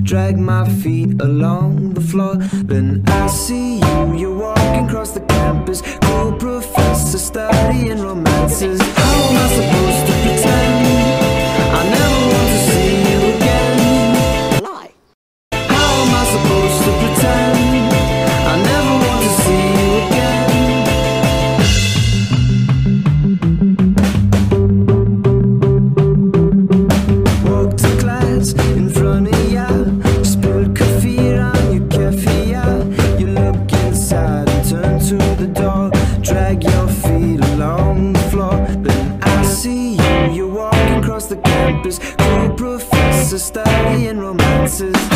drag my feet along the floor. Then I see you, you're walking across the campus, cool professor studying romances. How am I supposed to pretend I never want to see you again? Lie. How am I supposed to pretend I never want to see you again? Walk to class in front of ya, spilled coffee on your keffia. You look inside and turn to the door, drag your feet along the floor. Then I see you, you're walking across the campus, cool professor studying romances.